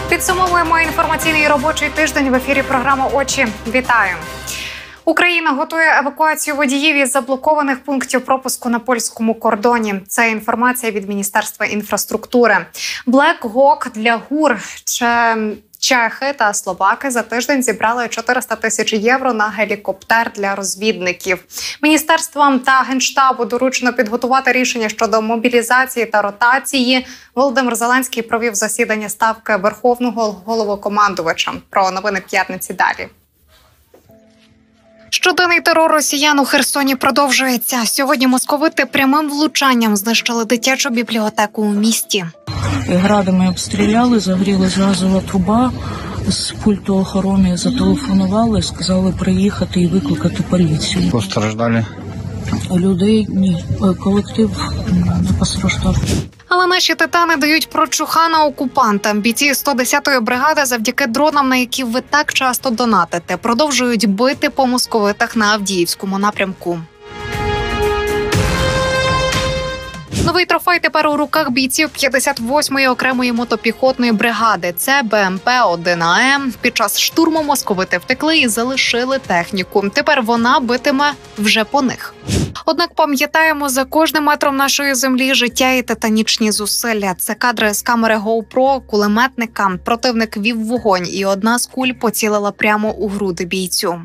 Підсумовуємо інформаційний робочий тиждень в ефірі програми «Очі». Вітаю! Україна готує евакуацію водіїв із заблокованих пунктів пропуску на польському кордоні. Це інформація від Міністерства інфраструктури. Black Hawk для ГУР. Чехи та словаки за тиждень зібрали 400 тисяч євро на гелікоптер для розвідників. Міністерствам та Генштабу доручено підготувати рішення щодо мобілізації та ротації. Володимир Зеленський провів засідання Ставки Верховного Головнокомандувача. Про новини п'ятниці далі. Щоденний терор росіян у Херсоні продовжується. Сьогодні московити прямим влучанням знищили дитячу бібліотеку у місті. Градами обстріляли, загорілась газова труба. З пульту охорони зателефонували, сказали приїхати і викликати поліцію. Постраждали? Людей ні, колектив не постраждав. Але наші титани дають прочухана окупантам. Бійці 110-ї бригади завдяки дронам, на які ви так часто донатите, продовжують бити по московитах на Авдіївському напрямку. Новий трофей тепер у руках бійців 58-ї окремої мотопіхотної бригади. Це БМП-1АМ. Під час штурму московити втекли і залишили техніку. Тепер вона битиме вже по них. Однак пам'ятаємо, за кожним метром нашої землі життя і титанічні зусилля. Це кадри з камери GoPro, кулеметника. Противник вів вогонь, і одна з куль поцілила прямо у груди бійцю.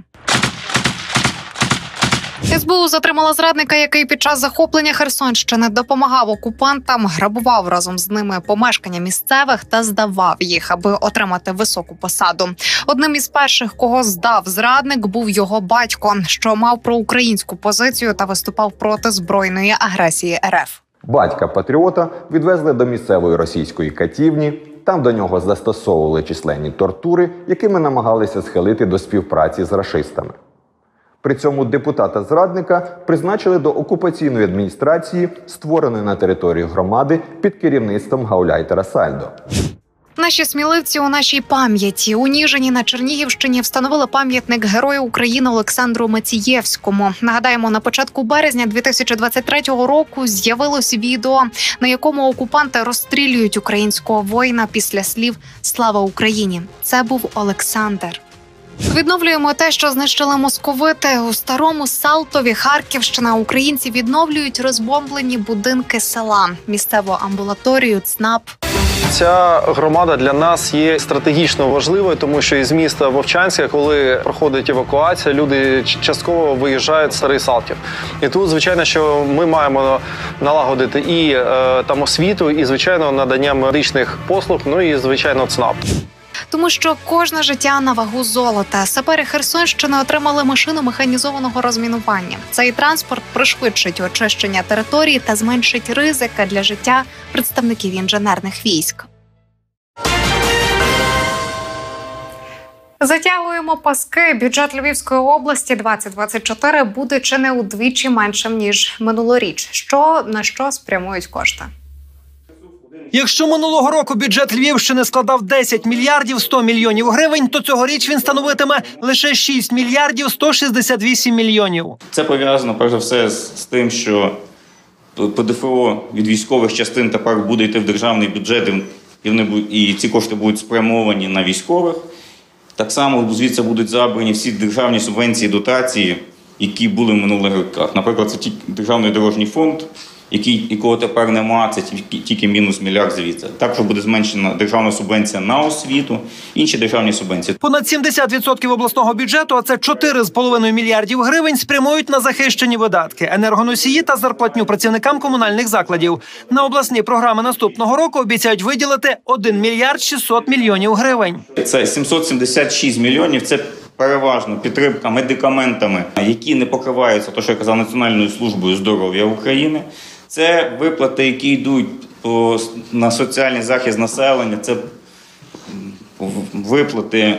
СБУ затримала зрадника, який під час захоплення Херсонщини допомагав окупантам, грабував разом з ними помешкання місцевих та здавав їх, аби отримати високу посаду. Одним із перших, кого здав зрадник, був його батько, що мав проукраїнську позицію та виступав проти збройної агресії РФ. Батька-патріота відвезли до місцевої російської катівні. Там до нього застосовували численні тортури, якими намагалися схилити до співпраці з рашистами. При цьому депутата-зрадника призначили до окупаційної адміністрації, створеної на території громади під керівництвом гауляйтера Сальдо. Наші сміливці у нашій пам'яті. У Ніжині на Чернігівщині встановили пам'ятник Герою України Олександру Мацієвському. Нагадаємо, на початку березня 2023 року з'явилось відео, на якому окупанти розстрілюють українського воїна після слів «Слава Україні». Це був Олександр. Відновлюємо те, що знищили московити. У Старому Салтові, Харківщина, українці відновлюють розбомблені будинки села, місцеву амбулаторію, ЦНАП. Ця громада для нас є стратегічно важливою, тому що із міста Вовчанська, коли проходить евакуація, люди частково виїжджають в Старий Салтів. І тут, звичайно, що ми маємо налагодити і там освіту, і, звичайно, надання медичних послуг, ну і, звичайно, ЦНАП. Тому що кожне життя на вагу золота. Сапери Херсонщини отримали машину механізованого розмінування. Цей транспорт пришвидшить очищення території та зменшить ризики для життя представників інженерних військ. Затягуємо паски. Бюджет Львівської області 2024 буде чи не удвічі меншим, ніж минулоріч. На що спрямують кошти? Якщо минулого року бюджет Львівщини складав 10 мільярдів 100 мільйонів гривень, то цьогоріч він становитиме лише 6 мільярдів 168 мільйонів. Це пов'язано, перш за все, з тим, що ПДФО від військових частин тепер буде йти в державний бюджет, і ці кошти будуть спрямовані на військових. Так само звідси будуть забрані всі державні субвенції, дотації, які були в минулих роках. Наприклад, це Державний дорожній фонд, якого тепер немає, це тільки мінус мільярд звідси. Також буде зменшена державна субвенція на освіту, інші державні субвенції. Понад 70% обласного бюджету, а це 4,5 мільярдів гривень, спрямують на захищені видатки, енергоносії та зарплатню працівникам комунальних закладів. На обласні програми наступного року обіцяють виділити 1 мільярд 600 мільйонів гривень. Це 776 мільйонів, це переважно підтримка медикаментами, які не покриваються, то, що я казав, Національною службою здоров'я України. Це виплати, які йдуть на соціальний захист населення, це виплати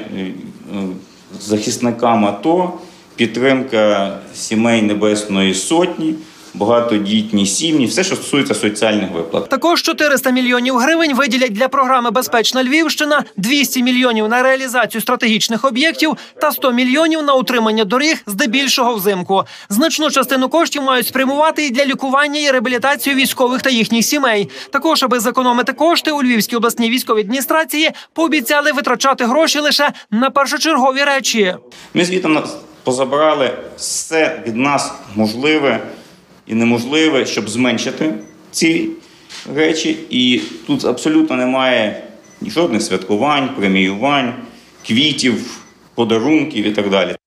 захисникам АТО, підтримка сімей Небесної Сотні, багатодітні сім'ї, все, що стосується соціальних виплат. Також 400 мільйонів гривень виділять для програми «Безпечна Львівщина», 200 мільйонів на реалізацію стратегічних об'єктів та 100 мільйонів на утримання доріг, здебільшого взимку. Значну частину коштів мають спрямувати і для лікування і реабілітацію військових та їхніх сімей. Також, аби зекономити кошти, у Львівській обласній військовій адміністрації пообіцяли витрачати гроші лише на першочергові речі. Ми звідти позабрали все від нас можливе і неможливе, щоб зменшити ці речі. І тут абсолютно немає жодних святкувань, преміювань, квітів, подарунків і так далі.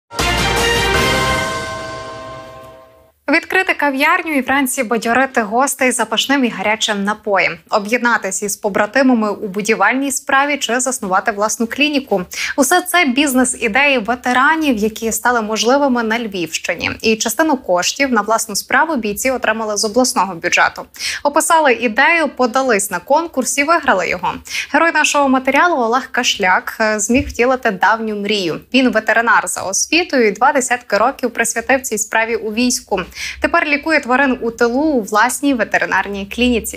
Відкрити кав'ярню і вранці бадьорити гостей запашним і гарячим напоєм, об'єднатися із побратимами у будівельній справі чи заснувати власну клініку. Усе це бізнес-ідеї ветеранів, які стали можливими на Львівщині. І частину коштів на власну справу бійці отримали з обласного бюджету. Описали ідею, подались на конкурс і виграли його. Герой нашого матеріалу Олег Кашляк зміг втілити давню мрію. Він ветеринар за освітою і 20 років присвятив цій справі у війську. Тепер лікує тварин у тилу у власній ветеринарній клініці.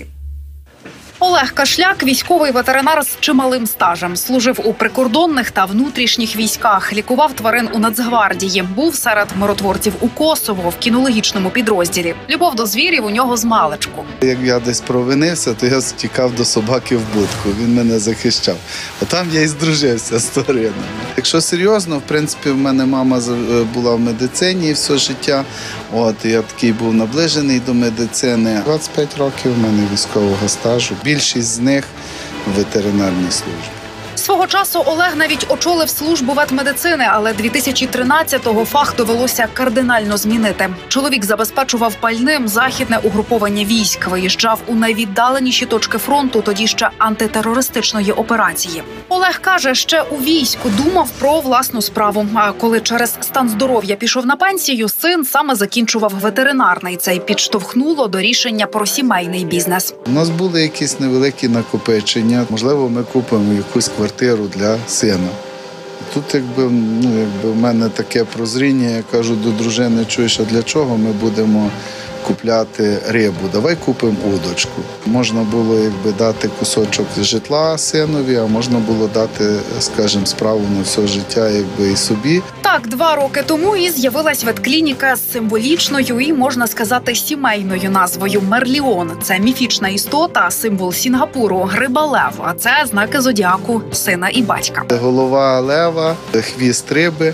Олег Кашляк – військовий ветеринар з чималим стажем. Служив у прикордонних та внутрішніх військах, лікував тварин у Нацгвардії, був серед миротворців у Косово в кінологічному підрозділі. Любов до звірів у нього змалечку. Як я десь провинився, то я тікав до собаки в будку, він мене захищав. А там я і здружився з тваринами. Якщо серйозно, в принципі, в мене мама була в медицині все життя. Я такий був наближений до медицини. 25 років в мене військового стажу. Більшість з них в ветеринарній службі. Свого часу Олег навіть очолив службу ветмедицини, але 2013-го фах довелося кардинально змінити. Чоловік забезпечував пальним західне угруповання військ, виїжджав у найвіддаленіші точки фронту тоді ще антитерористичної операції. Олег каже, ще у війську думав про власну справу. А коли через стан здоров'я пішов на пенсію, син саме закінчував ветеринарний. Це й підштовхнуло до рішення про сімейний бізнес. У нас були якісь невеликі накопичення. Можливо, ми купимо якусь квартиру для сина. Тут якби в мене таке прозріння, я кажу до дружини, чуєш, а для чого ми будемо купляти рибу? Давай купимо удочку. Можна було дати кусочок житла синові, а можна було дати, скажімо, справу на все життя і собі. Так, 2 роки тому і з'явилась ветклініка з символічною і, можна сказати, сімейною назвою «Мерліон». Це міфічна істота, символ Сінгапуру, риба лев, а це знаки зодіаку сина і батька. Голова лева, хвіст риби.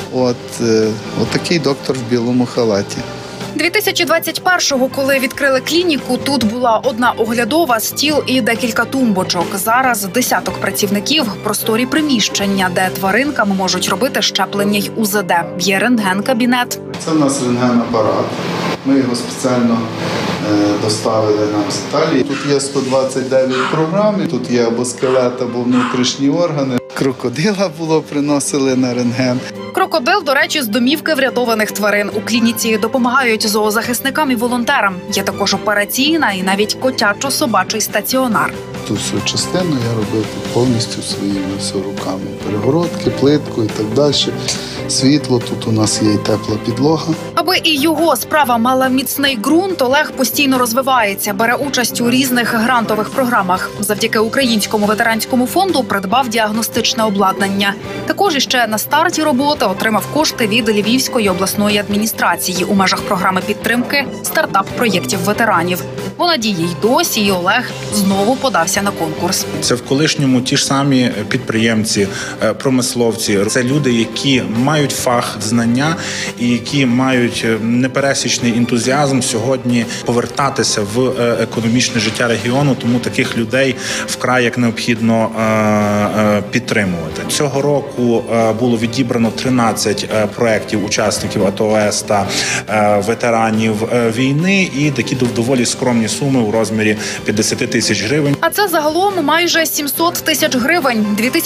Такий доктор в білому халаті. 2021-го, коли відкрили клініку, тут була одна оглядова, стіл і декілька тумбочок. Зараз десяток працівників, просторі приміщення, де тваринкам можуть робити щеплення й УЗД. Є рентген-кабінет. Це в нас рентген-апарат. Ми його спеціально доставили нам з Італії. Тут є 129 програм, тут є або скелет, або внутрішні органи. Крокодила приносили на рентген. Крокодил, до речі, з домівки врятованих тварин. У клініці допомагають зоозахисникам і волонтерам. Є також операційна і навіть котячо-собачий стаціонар. Ту всю частину я робив повністю своїми руками. Перегородки, плитку і так далі. Світло, тут у нас є і тепла підлога. Аби і його справа мала міцний ґрунт, Олег постійно розвивається, бере участь у різних грантових програмах. Завдяки Українському ветеранському фонду придбав діагностичне обладнання. Також іще на старті роботи отримав кошти від Львівської обласної адміністрації у межах програми підтримки стартап-проєктів ветеранів. Вона діє й досі, і Олег знову подався на конкурс. Це в колишньому ті ж самі підприємці, промисловці. Це люди, які мають фах, знання і які мають непересічний ентузіазм сьогодні повертатися в економічне життя регіону, тому таких людей вкрай як необхідно підтримувати. Цього року було відібрано 13 проєктів учасників АТО-ООС та ветеранів війни і такі доволі скромні суми у розмірі 50 тисяч гривень. А це загалом майже 700 тисяч гривень.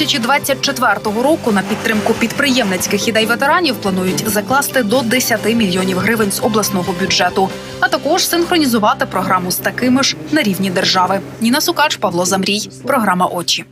2024 року на підтримку підприємницьких ідей ветеранів планують закласти до 10 мільйонів гривень з обласного бюджету, а також синхронізувати програму з такими ж на рівні держави. Ніна Сукач, Павло Замрій. Програма «Очі».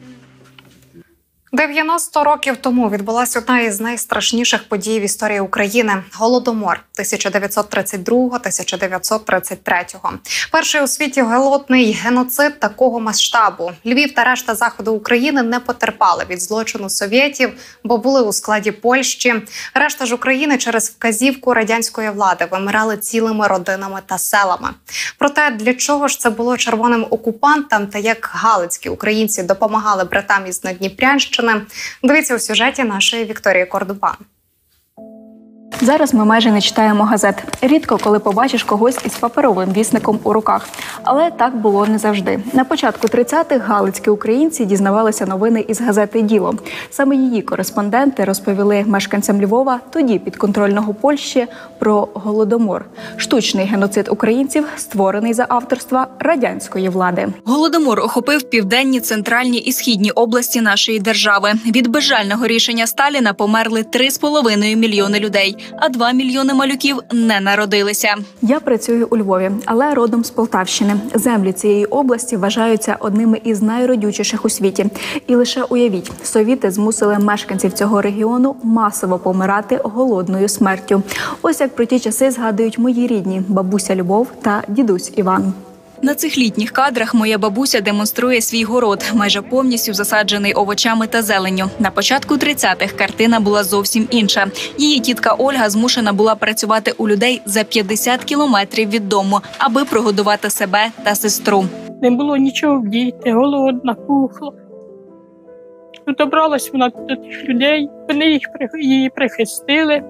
90 років тому відбулася одна із найстрашніших подій в історії України – Голодомор. 1932-1933. Перший у світі голодний геноцид такого масштабу. Львів та решта заходу України не потерпали від злочину совєтів, бо були у складі Польщі. Решта ж України через вказівку радянської влади вимирали цілими родинами та селами. Проте для чого ж це було червоним окупантам та як галицькі українці допомагали братам із Надніпрянщини, дивіться у сюжеті нашої Вікторії Кордубан. Зараз ми майже не читаємо газет. Рідко, коли побачиш когось із паперовим вісником у руках. Але так було не завжди. На початку 30-х галицькі українці дізнавалися новини із газети «Діло». Саме її кореспонденти розповіли мешканцям Львова, тоді підконтрольного Польщі, про Голодомор. Штучний геноцид українців, створений за авторства радянської влади. Голодомор охопив південні, центральні і східні області нашої держави. Від безжального рішення Сталіна померли 3,5 мільйони людей. А 2 мільйони малюків не народилися. Я працюю у Львові, але родом з Полтавщини. Землі цієї області вважаються одними із найродючіших у світі. І лише уявіть, совіти змусили мешканців цього регіону масово помирати голодною смертю. Ось як про ті часи згадують мої рідні – бабуся Любов та дідусь Іван. На цих літніх кадрах моя бабуся демонструє свій город, майже повністю засаджений овочами та зеленню. На початку 30-х картина була зовсім інша. Її тітка Ольга змушена була працювати у людей за 50 кілометрів від дому, аби прогодувати себе та сестру. Не було нічого вдіти, голодна, пухла. Добралась вона до тих людей, вони її прихистили.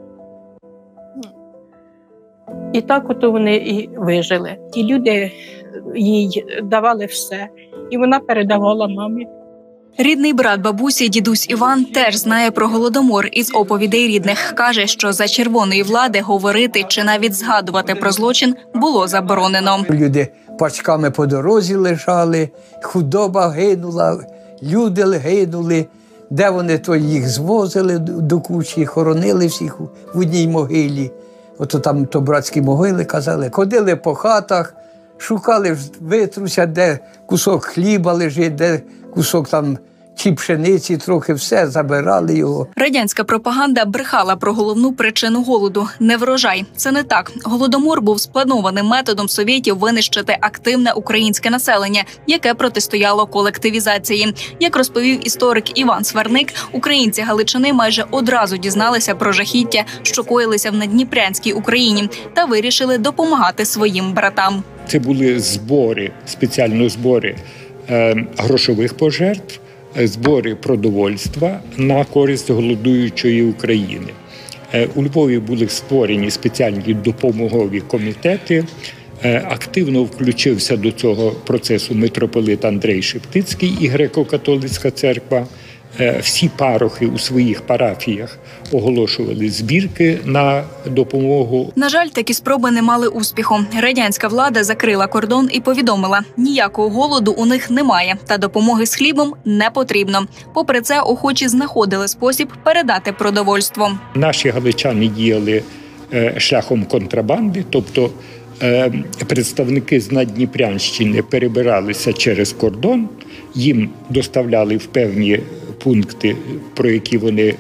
І так ото вони і вижили. Ті люди їй давали все, і вона передавала мамі. Рідний брат бабусі, дідусь Іван, теж знає про Голодомор із оповідей рідних. Каже, що за червоної влади говорити чи навіть згадувати про злочин було заборонено. Люди пачками по дорозі лежали, худоба гинула, люди гинули. Де вони, то їх звозили до кучі, хоронили всіх в одній могилі. Ото там то братські могили, казали. Ходили по хатах, шукали витруся, де кусок хліба лежить, де кусок там чи пшениці, трохи все, забирали його. Радянська пропаганда брехала про головну причину голоду – неврожай. Це не так. Голодомор був спланованим методом совєтів винищити активне українське населення, яке протистояло колективізації. Як розповів історик Іван Сварник, українці Галичини майже одразу дізналися про жахіття, що коїлися в Надніпрянській Україні, та вирішили допомагати своїм братам. Це були збори, спеціально збори грошових пожертв, збори продовольства на користь голодуючої України. У Львові були створені спеціальні допомогові комітети. Активно включився до цього процесу митрополит Андрей Шептицький і Греко-католицька церква. Всі парохи у своїх парафіях оголошували збірки на допомогу. На жаль, такі спроби не мали успіху. Радянська влада закрила кордон і повідомила, ніякого голоду у них немає та допомоги з хлібом не потрібно. Попри це, охочі знаходили спосіб передати продовольство. Наші галичани діяли шляхом контрабанди, тобто представники з Надніпрянщини перебиралися через кордон, їм доставляли в певні пункти, про які вони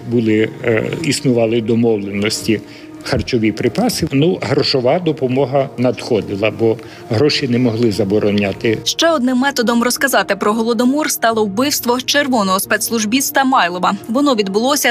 існували домовленості, харчові припаси. Грошова допомога надходила, бо гроші не могли забороняти. Ще одним методом розказати про Голодомор стало вбивство червоного спецслужбіста Майлова. Воно відбулося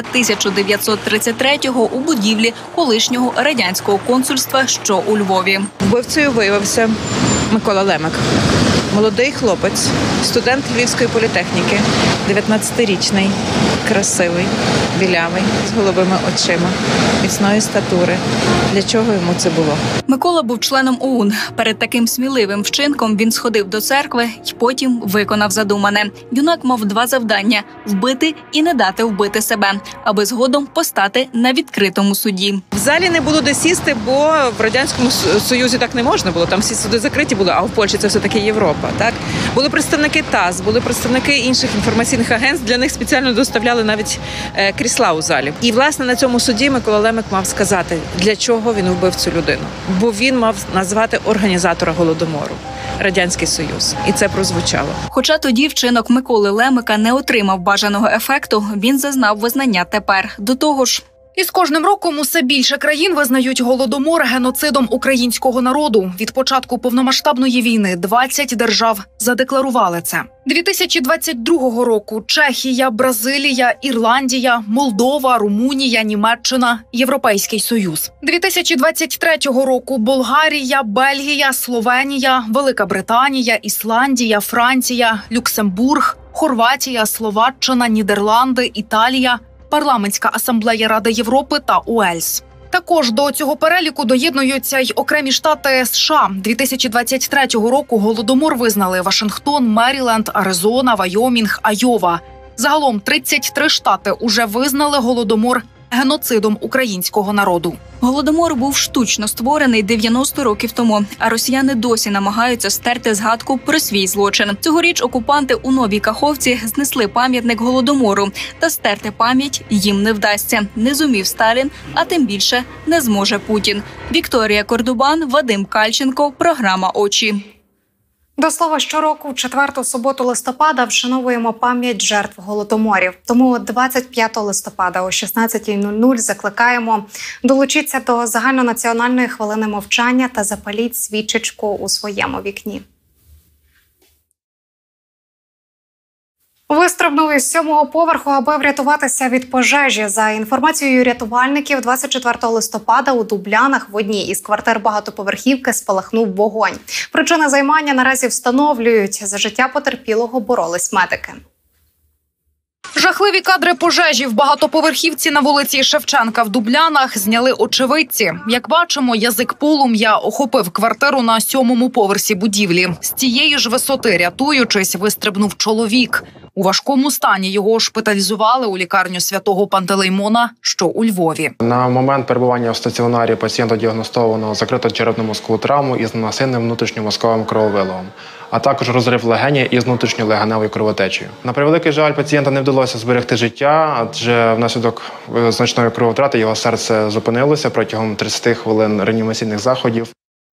1933-го у будівлі колишнього радянського консульства, що у Львові. Вбивцею виявився Микола Лемик. Молодий хлопець, студент Львівської політехніки, 19-річний, красивий, білявий, з голубими очима, міцної статури. Для чого йому це було? Микола був членом ОУН. Перед таким сміливим вчинком він сходив до церкви і потім виконав задумане. Юнак мав два завдання – вбити і не дати вбити себе, аби згодом постати на відкритому суді. В залі не було де сісти, бо в Радянському Союзі так не можна було. Там всі суди закриті були, а в Польщі це все-таки Європа. Так? Були представники ТАСС, були представники інших інформаційних агентств, для них спеціально доставляли навіть крісла у залі. І, власне, на цьому суді Микола Лемик мав сказати, для чого він вбив цю людину. Бо він мав назвати організатора Голодомору – Радянський Союз. І це прозвучало. Хоча тоді вчинок Миколи Лемика не отримав бажаного ефекту, він зазнав визнання тепер. До того ж, І з кожним роком усе більше країн визнають голодомор геноцидом українського народу. Від початку повномасштабної війни 20 держав задекларували це. 2022 року Чехія, Бразилія, Ірландія, Молдова, Румунія, Німеччина, Європейський Союз. 2023 року Болгарія, Бельгія, Словенія, Велика Британія, Ісландія, Франція, Люксембург, Хорватія, Словаччина, Нідерланди, Італія, Парламентська асамблея Ради Європи та Уельс. Також до цього переліку доєднуються й окремі штати США. 2023 року голодомор визнали Вашингтон, Меріленд, Аризона, Вайомінг, Айова. Загалом 33 штати уже визнали голодомор геноцидом українського народу. Голодомор був штучно створений 90 років тому, а росіяни досі намагаються стерти згадку про свій злочин. Цьогоріч окупанти у Новій Каховці знесли пам'ятник Голодомору, та стерти пам'ять їм не вдасться. Не зумів Сталін, а тим більше не зможе Путін. Вікторія Кордубан, Вадим Кальченко, програма «Очі». До слова, щороку в 4-ту суботу листопада вшановуємо пам'ять жертв голодоморів. Тому 25 листопада о 16:00 закликаємо долучитися до загальнонаціональної хвилини мовчання та запаліть свічечку у своєму вікні. Вистрибнув із 7-го поверху, аби врятуватися від пожежі. За інформацією рятувальників, 24 листопада у Дублянах в одній із квартир багатоповерхівки спалахнув вогонь. Причини займання наразі встановлюють. За життя потерпілого боролись медики. Жахливі кадри пожежі в багатоповерхівці на вулиці Шевченка в Дублянах зняли очевидці. Як бачимо, язик полум'я охопив квартиру на 7-му поверсі будівлі. З цієї ж висоти, рятуючись, вистрибнув чоловік. У важкому стані його шпиталізували у лікарню Святого Пантелеймона, що у Львові. На момент перебування в стаціонарі пацієнта діагностовано закриту черепно-мозкову травму із насильним внутрішньомозковим крововиливом, а також розрив легені із внутрішньолегеневою кровотечею. На превеликий жаль, пацієнта не вдалося зберегти життя, адже внаслідок значної крововтрати його серце зупинилося протягом 30 хвилин реанімаційних заходів.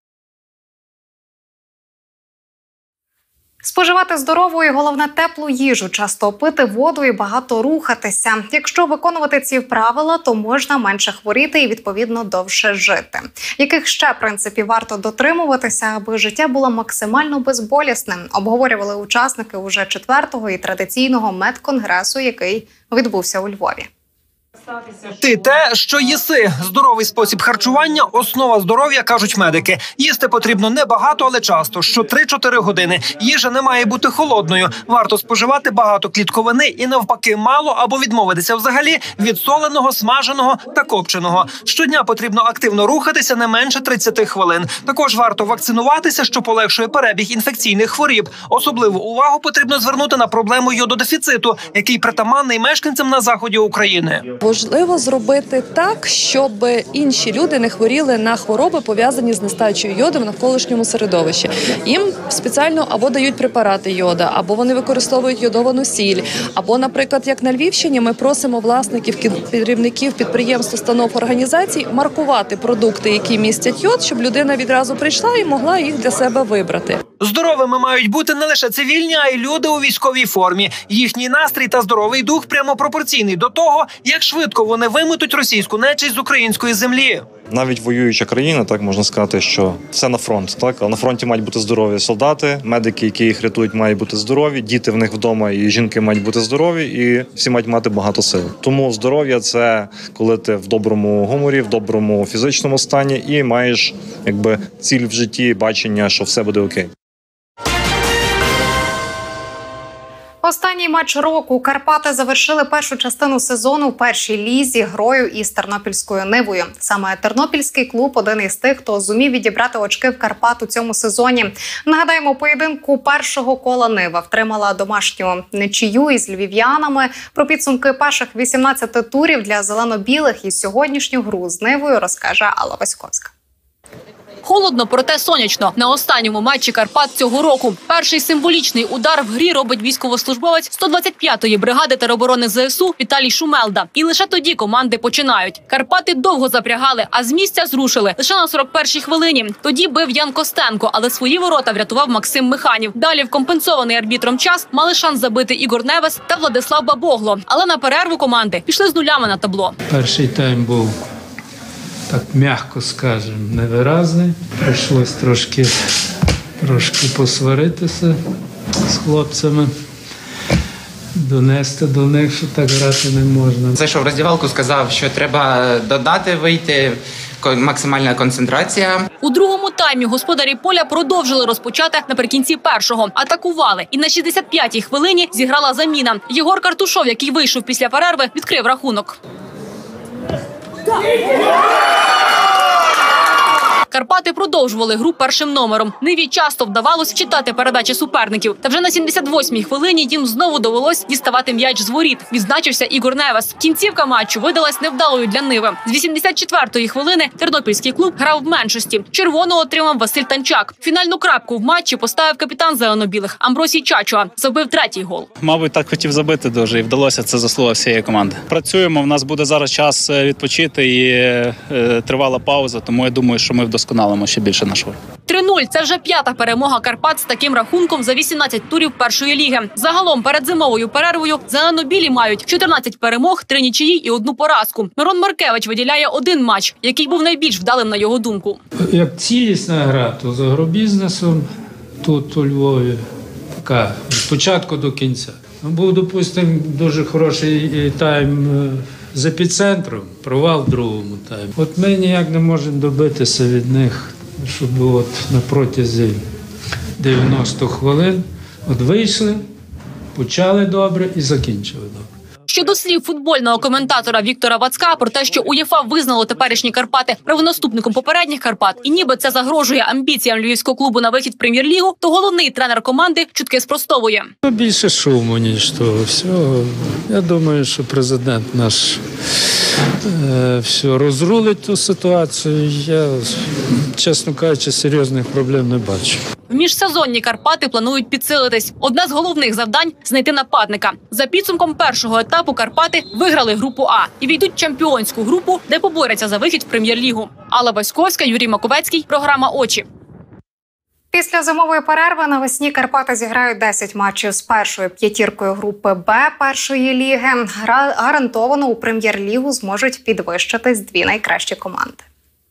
Споживати здорову і, головне, теплу їжу, часто пити воду і багато рухатися. Якщо виконувати ці правила, то можна менше хворіти і, відповідно, довше жити. Яких ще принципів варто дотримуватися, аби життя було максимально безболісним, обговорювали учасники уже 4-го і традиційного медконгресу, який відбувся у Львові. Ти те, що їси. Здоровий спосіб харчування – основа здоров'я, кажуть медики. Їсти потрібно не багато, але часто, що 3-4 години. Їжа не має бути холодною. Варто споживати багато клітковини і навпаки мало або відмовитися взагалі від соленого, смаженого та копченого. Щодня потрібно активно рухатися не менше 30 хвилин. Також варто вакцинуватися, що полегшує перебіг інфекційних хворіб. Особливу увагу потрібно звернути на проблему йододефіциту, який притаманний мешканцям на заході України. Важливо зробити так, щоб інші люди не хворіли на хвороби, пов'язані з нестачею йоду в навколишньому середовищі. Їм спеціально або дають препарати йода, або вони використовують йодовану сіль, або, наприклад, як на Львівщині, ми просимо власників, керівників підприємств, установ, організацій маркувати продукти, які містять йод, щоб людина відразу прийшла і могла їх для себе вибрати. Здоровими мають бути не лише цивільні, а й люди у військовій формі. Їхній настрій та здоровий дух прямо пропорційний до того, як швидко вони виметуть російську нечисть з української землі. Навіть воююча країна, так можна сказати, що все на фронт, так? А на фронті мають бути здорові солдати, медики, які їх рятують, мають бути здорові, діти в них вдома і жінки мають бути здорові, і всі мають мати багато сил. Тому здоров'я – це коли ти в доброму гуморі, в доброму фізичному стані і маєш якби ціль в житті, бачення, що все буде окей. Останній матч року. Карпати завершили першу частину сезону в першій лізі грою із Тернопільською Нивою. Саме тернопільський клуб – один із тих, хто зумів відібрати очки в Карпат у цьому сезоні. Нагадаємо, поєдинку першого кола Нива втримала домашню нічию із львів'янами. Про підсумки перших 18 турів для зелено-білих і сьогоднішню гру з Нивою розкаже Алла Васьковська. Холодно, проте сонячно. На останньому матчі Карпат цього року. Перший символічний удар в грі робить військовослужбовець 125-ї бригади тероборони ЗСУ Віталій Шумелда. І лише тоді команди починають. Карпати довго запрягали, а з місця зрушили лише на 41-й хвилині. Тоді бив Ян Костенко, але свої ворота врятував Максим Миханів. Далі в компенсований арбітром час мали шанс забити Ігор Невес та Владислав Бабогло. Але на перерву команди пішли з нулями на табло. Перший тайм був, так м'яко скажемо, невиразний. Прийшлось трошки посваритися з хлопцями, донести до них, що так грати не можна. Зайшов в роздягалку, сказав, що треба додати, вийти, максимальна концентрація. У другому таймі господарі поля продовжили розпочати наприкінці першого. Атакували. І на 65-й хвилині зіграла заміна. Єгор Картушов, який вийшов після перерви, відкрив рахунок. Карпати продовжували гру першим номером. Ниві часто вдавалось читати передачі суперників. Та вже на 78-й хвилині їм знову довелось діставати м'яч з воріт. Відзначився Ігор Невес. Кінцівка матчу видалась невдалою для Ниви. З 84-ї хвилини тернопільський клуб грав в меншості. Червону отримав Василь Танчак. Фінальну крапку в матчі поставив капітан зелено-білих Амбросій Чачуа. Забив третій гол. Мабуть, так хотів забити дуже і вдалося. Це заслуга всієї команди. Працюємо, в нас буде зараз час відпочити і тривала пауза, тому я думаю, що ми вдосконалимо ще більше наш гол. 3-0 – це вже 5-та перемога Карпат з таким рахунком за 18 турів першої ліги. Загалом перед зимовою перервою зелено-білі мають 14 перемог, 3 нічиї і 1 поразку. Мирон Маркевич виділяє один матч, який був найбільш вдалим на його думку. Як цілісна гра, то з агробізнесом тут у Львові така від початку до кінця. Був, допустимо, дуже хороший тайм з епіцентром, провал в другому таймі. От ми ніяк не можемо добитися від них, щоб от на протязі 90 хвилин от вийшли, почали добре і закінчили добре. Щодо слів футбольного коментатора Віктора Вацка про те, що УЄФА визнало теперішні Карпати правонаступником попередніх Карпат, і ніби це загрожує амбіціям львівського клубу на вихід в Прем'єр-лігу, то головний тренер команди чутки спростовує. Більше шуму, ніж того всього. Я думаю, що президент наш все розрулить ту ситуацію. Я, чесно кажучи, серйозних проблем не бачу. В міжсезонні Карпати планують підсилитись. Одне з головних завдань – знайти нападника. За підсумком першого етапу Карпати виграли групу А і війдуть в чемпіонську групу, де поборються за вихід в Прем'єр-лігу. Алла Васьковська, Юрій Маковецький, програма «Очі». Після зимової перерви навесні Карпати зіграють 10 матчів з першою п'ятіркою групи Б першої ліги. Гарантовано у Прем'єр-лігу зможуть підвищитись 2 найкращі команди.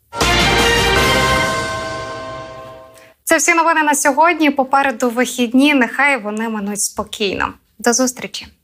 Це всі новини на сьогодні. Попереду вихідні. Нехай вони минуть спокійно. До зустрічі.